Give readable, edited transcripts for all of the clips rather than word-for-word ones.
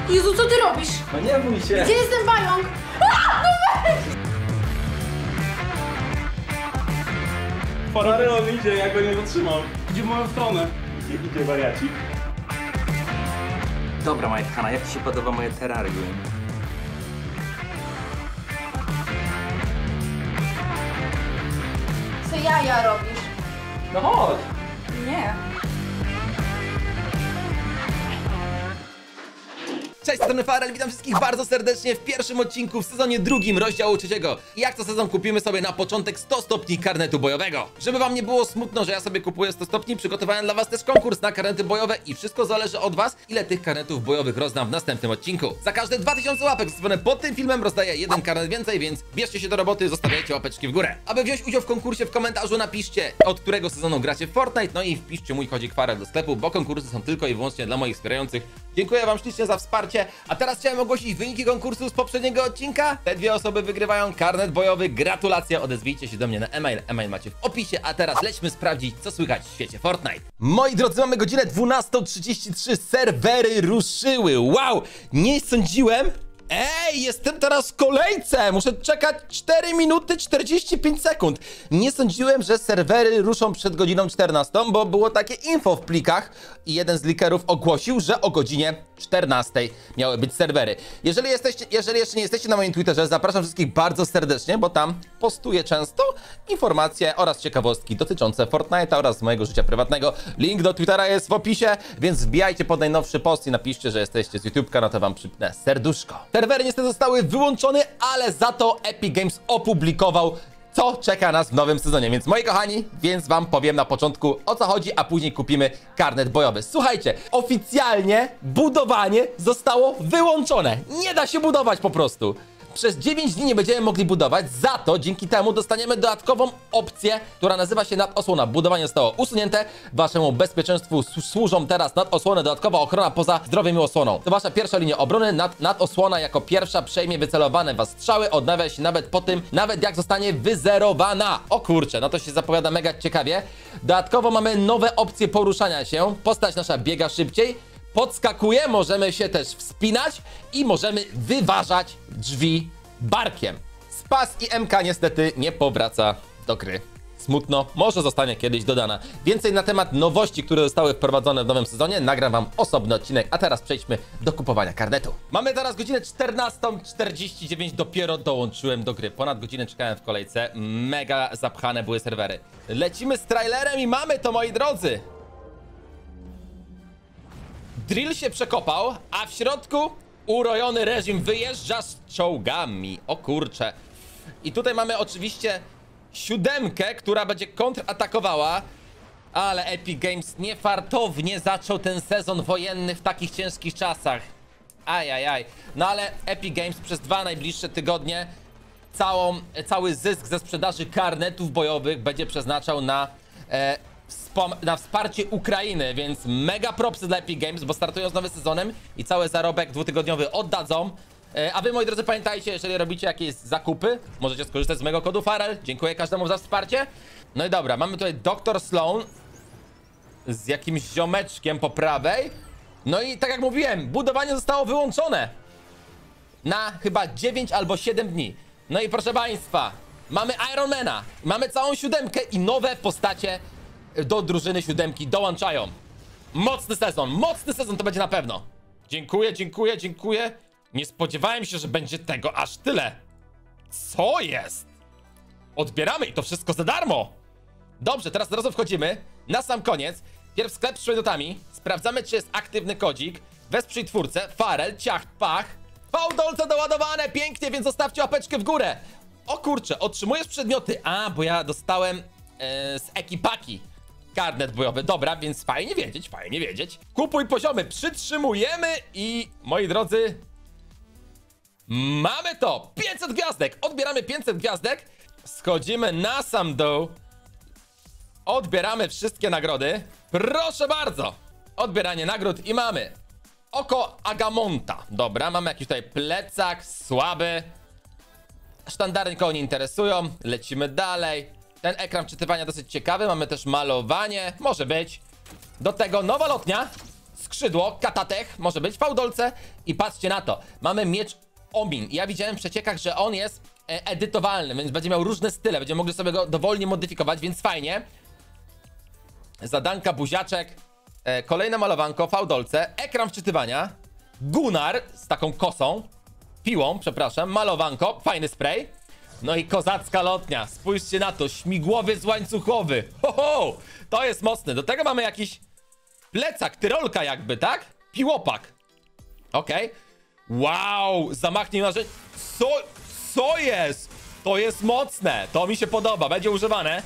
Jezu, co ty robisz? No nie bój się. Gdzie jest ten pająk? Farary on idzie, ja go nie zatrzymam. Idzie w moją stronę. Idzie wariacik. Dobra, moja kochana, jak ci się podoba moje terrarium? Co jaja robisz? No chodź. Nie. Cześć, z strony Farel, witam wszystkich bardzo serdecznie w pierwszym odcinku w sezonie drugim rozdziału trzeciego. Jak co sezon kupimy sobie na początek 100 stopni karnetu bojowego. Żeby wam nie było smutno, że ja sobie kupuję 100 stopni, przygotowałem dla was też konkurs na karnety bojowe i wszystko zależy od was, ile tych karnetów bojowych rozdam w następnym odcinku. Za każde 2000 łapek zostawione pod tym filmem rozdaję jeden karnet więcej, więc bierzcie się do roboty, zostawiajcie łapeczki w górę. Aby wziąć udział w konkursie, w komentarzu napiszcie, od którego sezonu gracie w Fortnite, no i wpiszcie mój kodzik Farel do sklepu, bo konkursy są tylko i wyłącznie dla moich wspierających. Dziękuję wam ślicznie za wsparcie. A teraz chciałem ogłosić wyniki konkursu z poprzedniego odcinka. Te dwie osoby wygrywają karnet bojowy. Gratulacje, odezwijcie się do mnie na e-mail. E-mail macie w opisie, a teraz lećmy sprawdzić, co słychać w świecie Fortnite. Moi drodzy, mamy godzinę 12:33. Serwery ruszyły. Wow, nie sądziłem. Ej, jestem teraz w kolejce! Muszę czekać 4 minuty 45 sekund. Nie sądziłem, że serwery ruszą przed godziną 14, bo było takie info w plikach i jeden z leakerów ogłosił, że o godzinie 14 miały być serwery. Jeżeli jeszcze nie jesteście na moim Twitterze, zapraszam wszystkich bardzo serdecznie, bo tam postuję często informacje oraz ciekawostki dotyczące Fortnite'a oraz mojego życia prywatnego. Link do Twittera jest w opisie, więc wbijajcie pod najnowszy post i napiszcie, że jesteście z YouTube'ka, no to wam przypnę serduszko. Serwery niestety zostały wyłączone, ale za to Epic Games opublikował, co czeka nas w nowym sezonie. Więc moi kochani, wam powiem na początku, o co chodzi, a później kupimy karnet bojowy. Słuchajcie, oficjalnie budowanie zostało wyłączone. Nie da się budować po prostu. Przez 9 dni nie będziemy mogli budować, za to dzięki temu dostaniemy dodatkową opcję, która nazywa się nadosłona. Budowanie zostało usunięte, waszemu bezpieczeństwu służą teraz nadosłony, dodatkowa ochrona poza zdrowiem i osłoną. To wasza pierwsza linia obrony, nadosłona jako pierwsza przejmie wycelowane was strzały, odnawia się nawet po tym, nawet jak zostanie wyzerowana. O kurczę, no to się zapowiada mega ciekawie. Dodatkowo mamy nowe opcje poruszania się, postać nasza biega szybciej, podskakuje, możemy się też wspinać i możemy wyważać drzwi barkiem. Spas i MK niestety nie powraca do gry. Smutno, może zostanie kiedyś dodana. Więcej na temat nowości, które zostały wprowadzone w nowym sezonie, nagram wam osobny odcinek, a teraz przejdźmy do kupowania karnetu. Mamy teraz godzinę 14:49, dopiero dołączyłem do gry. Ponad godzinę czekałem w kolejce, mega zapchane były serwery. Lecimy z trailerem i mamy to, moi drodzy! Drill się przekopał, a w środku urojony reżim wyjeżdża z czołgami. O kurcze. I tutaj mamy oczywiście 7, która będzie kontratakowała. Ale Epic Games niefartownie zaczął ten sezon wojenny w takich ciężkich czasach. Ajajaj. No ale Epic Games przez 2 najbliższe tygodnie cały zysk ze sprzedaży karnetów bojowych będzie przeznaczał na wsparcie Ukrainy, więc mega propsy dla Epic Games, bo startują z nowym sezonem i cały zarobek 2-tygodniowy oddadzą. A wy, moi drodzy, pamiętajcie, jeżeli robicie jakieś zakupy, możecie skorzystać z mojego kodu Farel. Dziękuję każdemu za wsparcie. No i dobra, mamy tutaj Dr. Sloan z jakimś ziomeczkiem po prawej. No i tak jak mówiłem, budowanie zostało wyłączone na chyba 9 albo 7 dni. No i proszę państwa, mamy Ironmana, mamy całą 7 i nowe postacie do drużyny 7 dołączają. Mocny sezon to będzie na pewno. Dziękuję, dziękuję, dziękuję. Nie spodziewałem się, że będzie tego aż tyle. Co jest? Odbieramy i to wszystko za darmo. Dobrze, teraz od razu wchodzimy. Na sam koniec, pierw sklep z przedmiotami. Sprawdzamy, czy jest aktywny kodzik. Wesprzyj twórcę, Farel, ciach, pach. Fałdolce doładowane, pięknie, więc zostawcie łapeczkę w górę. O kurczę, otrzymujesz przedmioty. A, bo ja dostałem z ekipaki karnet bojowy. Dobra, więc fajnie wiedzieć, fajnie wiedzieć. Kupuj poziomy, przytrzymujemy i moi drodzy, mamy to! 500 gwiazdek! Odbieramy 500 gwiazdek. Schodzimy na sam dół. Odbieramy wszystkie nagrody. Proszę bardzo! Odbieranie nagród i mamy oko Agamonta. Dobra, mamy jakiś tutaj plecak słaby. Sztandary nikogo nie interesują. Lecimy dalej. Ten ekran czytywania dosyć ciekawy. Mamy też malowanie. Może być. Do tego nowa lotnia. skrzydło, katatech, może być, fałdolce i patrzcie na to, mamy miecz Omin. Ja widziałem w przeciekach, że on jest edytowalny, więc będzie miał różne style, będziemy mogli sobie go dowolnie modyfikować, więc fajnie. Zadanka, buziaczek, kolejne malowanko, fałdolce, ekran wczytywania, Gunnar z taką kosą, piłą, przepraszam, malowanko, fajny spray. No i kozacka lotnia, spójrzcie na to, śmigłowiec łańcuchowy, ho, ho, to jest mocne. Do tego mamy jakiś plecak, tyrolka jakby, tak? Piłopak, okej. Wow, zamachnie narzędzie, co jest? To jest mocne, to mi się podoba, będzie używane.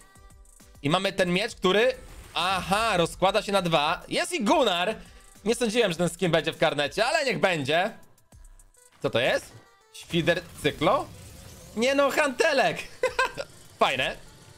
I mamy ten miecz, który, aha, rozkłada się na 2. Jest i Gunnar. Nie sądziłem, że ten skin będzie w karnecie, ale niech będzie. Co to jest? Świder cyklo? Nie no, hantelek. Fajne.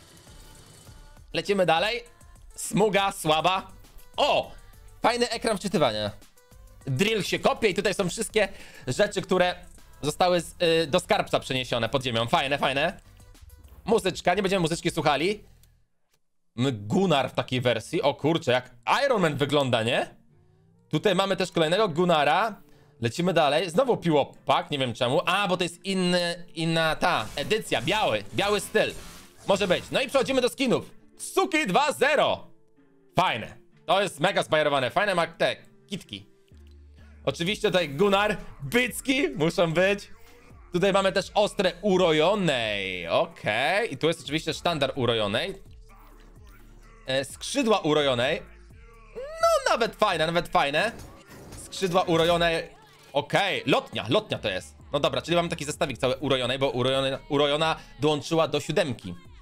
Lecimy dalej. Smuga, słaba. O! Fajny ekran wczytywania. Drill się kopie i tutaj są wszystkie rzeczy, które zostały do skarbca przeniesione pod ziemią. Fajne, fajne. Muzyczka, nie będziemy muzyczki słuchali. Gunnar w takiej wersji. O kurczę, jak Iron Man wygląda, nie? Tutaj mamy też kolejnego Gunnara. Lecimy dalej. Znowu piłopak, nie wiem czemu. A, bo to jest inna ta edycja. Biały styl. Może być. No i przechodzimy do skinów. Suki 2.0. Fajne. To jest mega spajerowane. Fajne ma te kitki. Oczywiście tutaj Gunnar. Bycki muszą być. Tutaj mamy też ostre urojonej. Okej. I tu jest oczywiście sztandar urojonej. Skrzydła urojonej. No, nawet fajne. Skrzydła urojonej. Okej, lotnia to jest. No dobra, czyli mamy taki zestawik cały urojonej, bo urojona dołączyła do 7.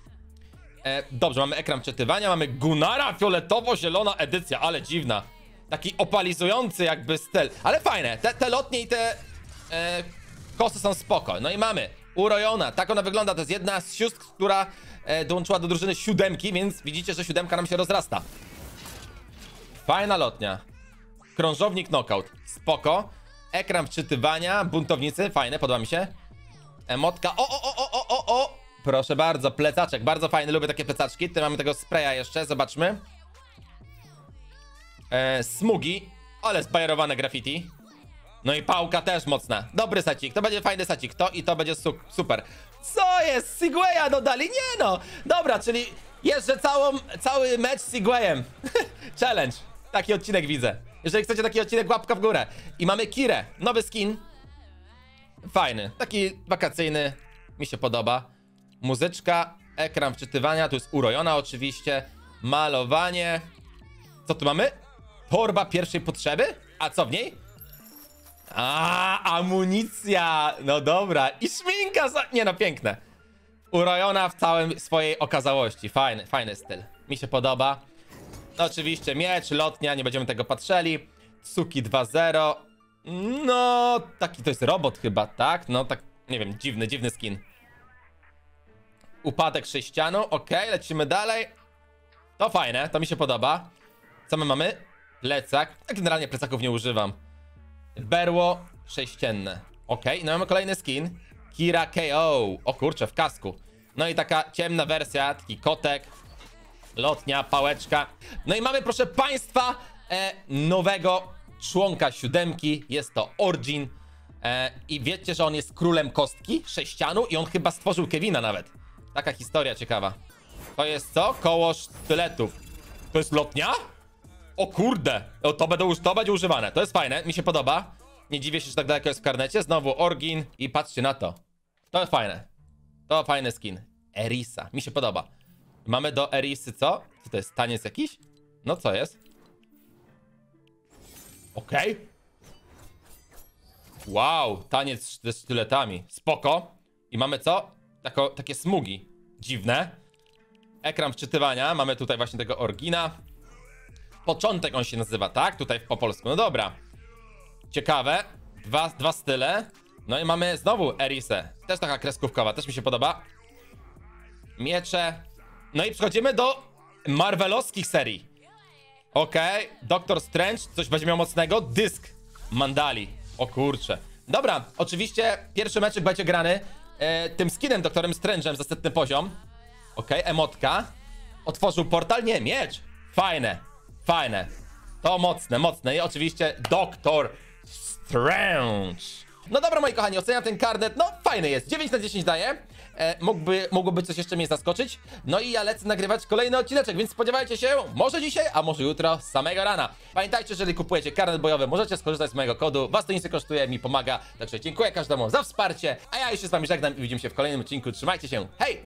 Dobrze, mamy ekran wczytywania, mamy Gunnara, fioletowo-zielona edycja, ale dziwna. Taki opalizujący jakby styl, ale fajne. Te lotnie i te kosy są spoko. No i mamy urojona, tak ona wygląda, to jest jedna z sióstr, która dołączyła do drużyny 7, więc widzicie, że 7 nam się rozrasta. Fajna lotnia. Krążownik knockout, spoko. Ekran wczytywania, buntownicy, fajne, podoba mi się. Emotka, o. Proszę bardzo, plecaczek, bardzo fajny, lubię takie plecaczki. Tutaj mamy tego spraya jeszcze, zobaczmy. Smugi, ale spajerowane graffiti. No i pałka też mocna. Dobry secik, to będzie fajny secik. To będzie super. Co jest? Segwaya dodali? Nie no! Dobra, czyli jeżdżę cały mecz z Segwayem. Challenge. Taki odcinek widzę. Jeżeli chcecie taki odcinek, łapka w górę. I mamy Kirę. Nowy skin. Fajny. Taki wakacyjny. Mi się podoba. Muzyczka. Ekran wczytywania. Tu jest urojona oczywiście. Malowanie. Co tu mamy? Torba pierwszej potrzeby? A co w niej? Amunicja. No dobra. I szminka. Nie no, piękne. Urojona w całej swojej okazałości. Fajny styl. Mi się podoba. No oczywiście miecz, lotnia, nie będziemy tego patrzeli. Suki 2.0. No, taki to jest robot chyba, tak? No tak, nie wiem, dziwny skin. Upadek sześcianu, okej, lecimy dalej. To fajne, to mi się podoba. Co my mamy? Plecak. Ja generalnie plecaków nie używam. Berło sześcienne. Okej, no mamy kolejny skin. Kira KO. O kurczę, w kasku. No i taka ciemna wersja, taki kotek. Lotnia, pałeczka. No i mamy, proszę państwa, nowego członka 7. Jest to Origin. I wiecie, że on jest królem kostki, sześcianu i on chyba stworzył Kevina nawet. Taka historia ciekawa. To jest co? Koło sztyletów. To jest lotnia? O kurde. To będzie używane. To jest fajne, mi się podoba. Nie dziwię się, że tak daleko jest w karnecie. Znowu Origin i patrzcie na to. To jest fajne. To fajny skin. Erisa, mi się podoba. Mamy do Erisy co? Co to jest? Taniec jakiś? No co jest? Okej. Wow, taniec ze sztyletami. Spoko. I mamy co? Takie smugi. Dziwne. Ekran wczytywania. Mamy tutaj właśnie tego Orgina. Początek on się nazywa, tak? Tutaj po polsku. No dobra. Ciekawe. Dwa style. No i mamy znowu Erisę. Też taka kreskówkowa. Też mi się podoba. Miecze. No i przechodzimy do marvelowskich serii. Okej. Doctor Strange. Coś będzie miał mocnego. Dysk Mandali. O kurcze. Dobra. Oczywiście pierwszy meczek będzie grany tym skinem Doktorem Strange'em za setny poziom. Okej. Emotka. Otworzył portal. Nie, miecz. Fajne. To mocne, mocne. I oczywiście Doktor Strange. No dobra, moi kochani, oceniam ten karnet. No, fajny jest. 9 na 10 daję. Mogłoby coś jeszcze mnie zaskoczyć. No i ja lecę nagrywać kolejny odcineczek, więc spodziewajcie się, może dzisiaj, a może jutro, z samego rana. Pamiętajcie, jeżeli kupujecie karnet bojowy, możecie skorzystać z mojego kodu. Was to nic nie kosztuje, mi pomaga. Także dziękuję każdemu za wsparcie. A ja już się z wami żegnam i widzimy się w kolejnym odcinku. Trzymajcie się. Hej!